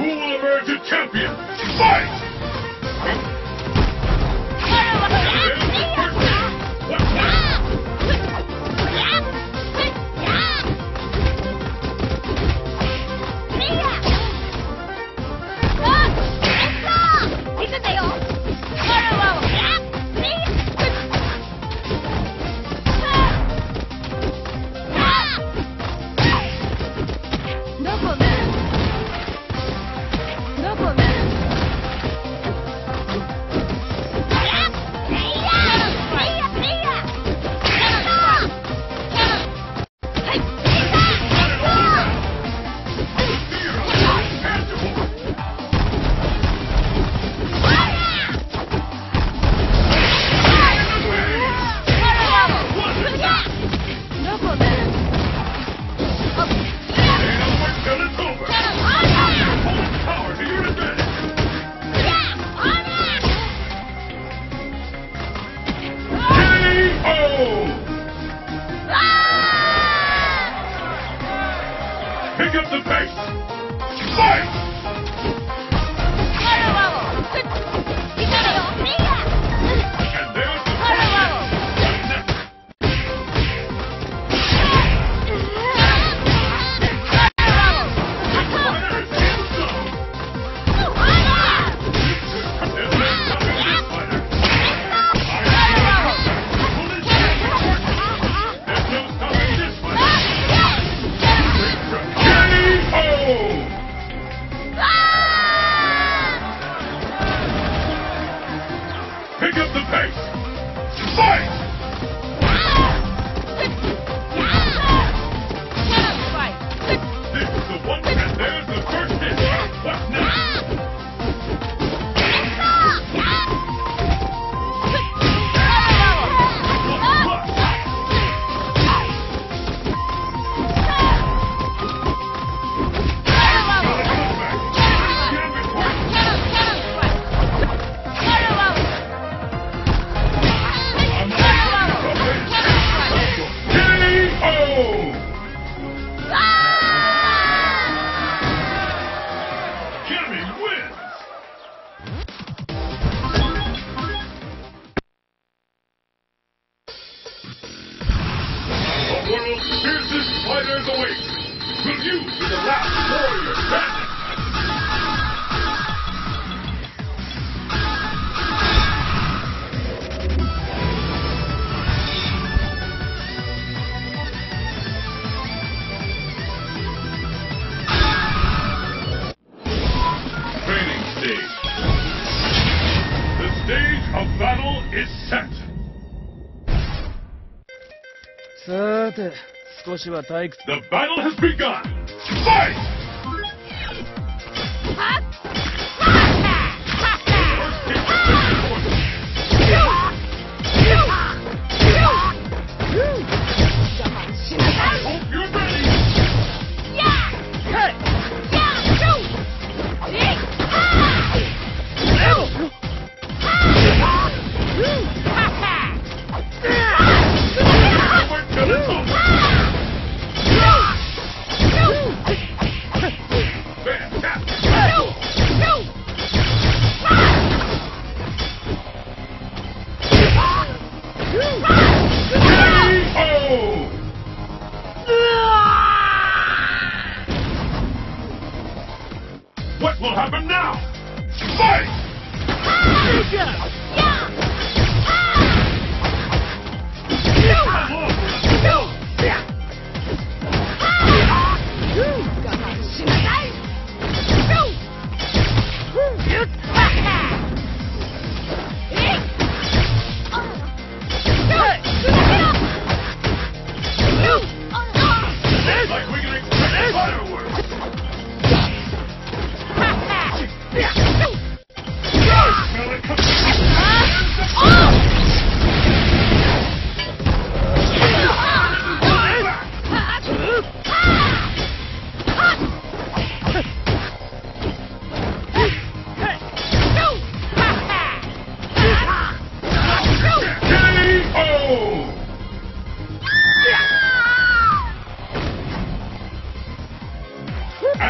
Who will emerge a champion? Fight! Pick up the pace! Fight! And there's the pick up the pace! Fight! This is the one, and there's the first hit. What's next? The world's fiercest fighters await. Will you be the last warrior standing? Training stage. The stage of battle is set. さて、少しは退屈。 The battle has begun! Fight! You're ready! What will happen now? Fight! Like we can expect fireworks! Smell it coming!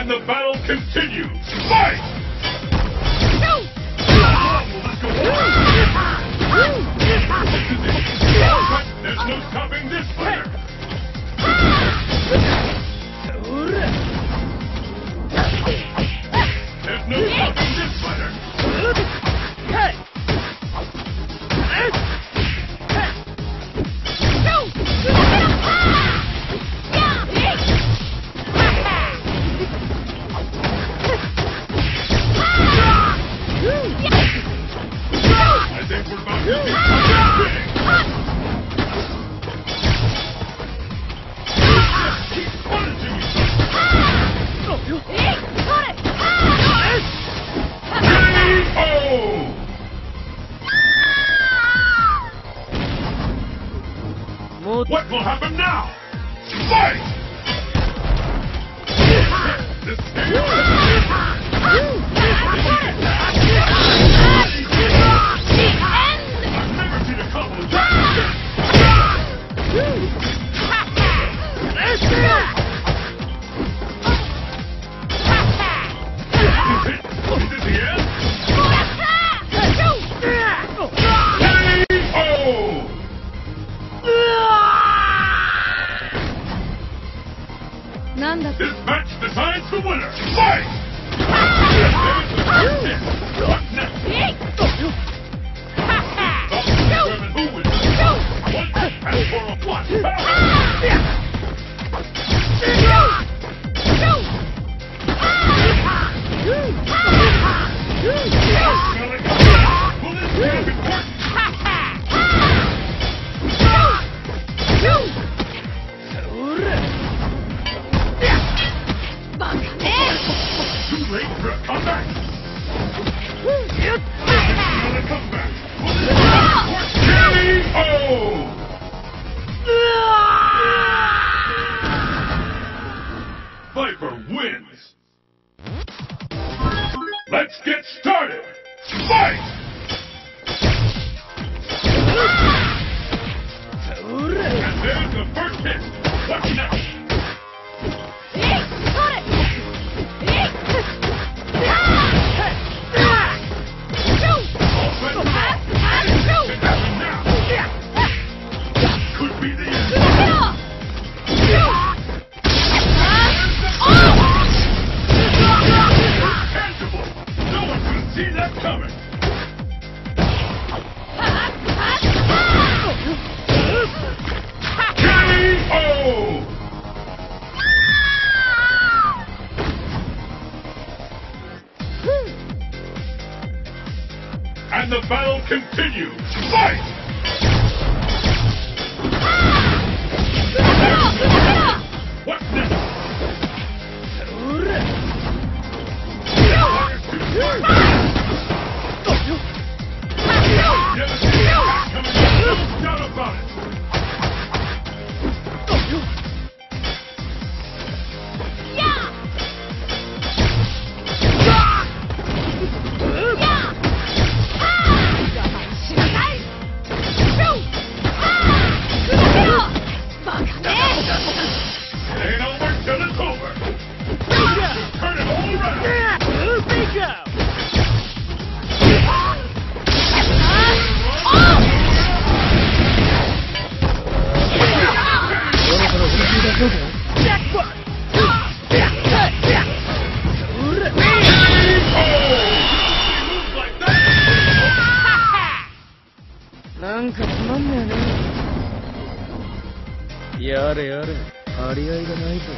And the battle continues. Fight! Let's go. There's no stopping this fighter. There's no stopping this fighter. I think we're about to see something big. Keep punishing each other. What will happen now? Fight! This I've never seen a couple of Is it the end? This match decides the winner. Fight! What's next? Determine who wins. One and for a one. Will this be important? Too late for a comeback. Another comeback. Will this be important? Viper wins. Let's get started. Fight! And there's the first hit. What's next? Could be the end. Tangible. No one could see that coming. K.O. And the battle continues. Fight! What's next? Never seen an attack coming up. No doubt about it. It ain't over till it's over. Turn it all around. なんかつまんねえね。やれやれ、張り合いがないぞ。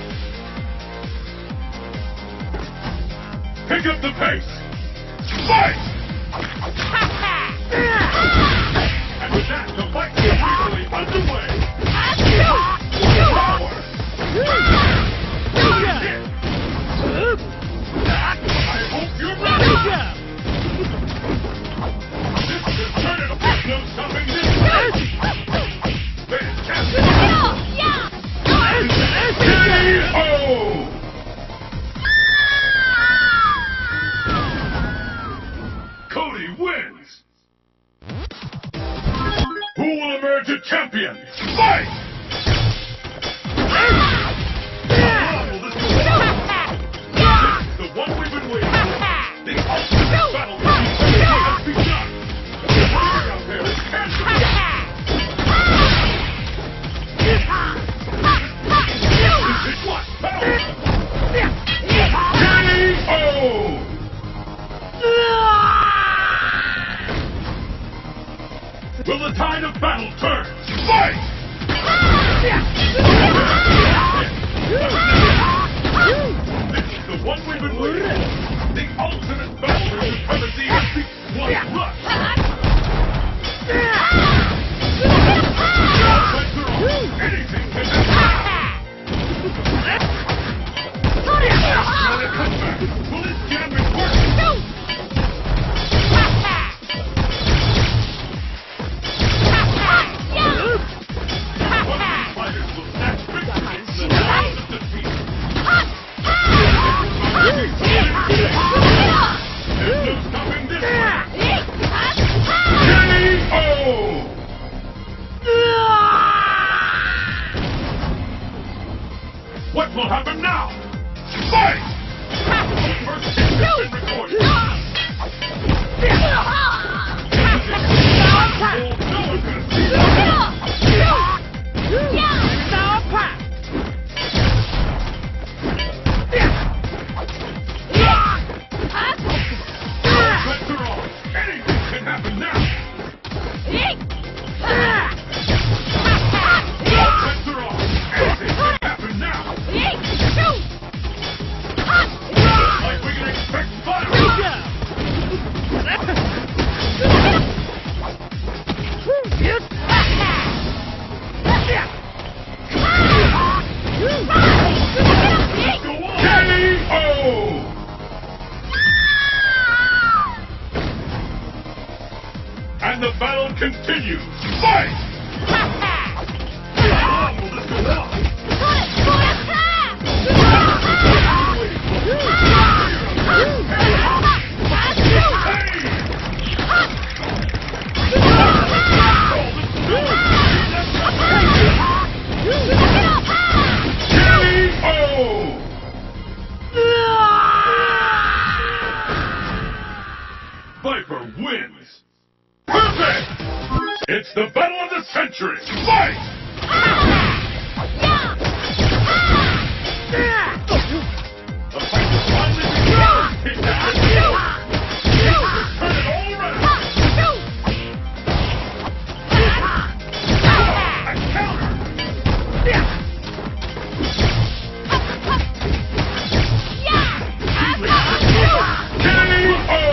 Pick up the pace. Fight! And with that, the fight is legally underway. Power! I hope you're ready. This is turning up. No stopping this. Fantastic. K.O. Cody wins. Who will emerge a champion? Fight! been waiting. The ultimate battle for supremacy has reached one rush. Anything can happen. Another comeback. Will this gambit work? One of these fighters will snatch victory in the jaws of defeat. There's no stopping this one. KO! What will happen now? Fight! First hit has been recorded. No one could have seen that. Bets are on. Anything can happen now. Bets are on. Anything can happen now. Looks like we can expect violence. Go on. KO! And the battle continues. Fight! How long will this go on? Viper wins! Perfect! It's the battle of the century! Fight! The fight is finally begun! Hit that with the force! Turn it all around! A counter! KO!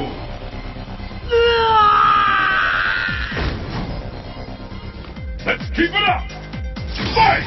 Let's keep it up! Fight!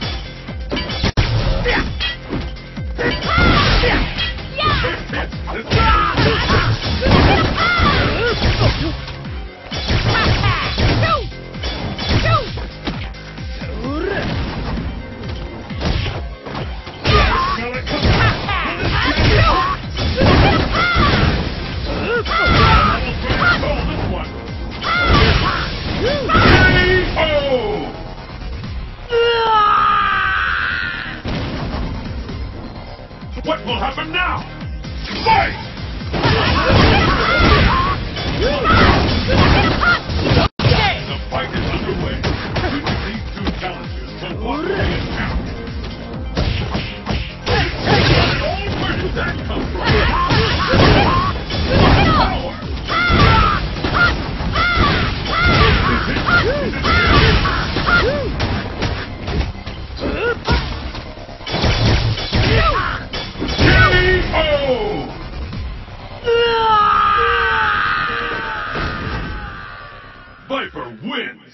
What will happen now? Fight! The fight is underway. Which of these two challengers will walk away as champion? Where did that come from? Power! Is it? Viper wins!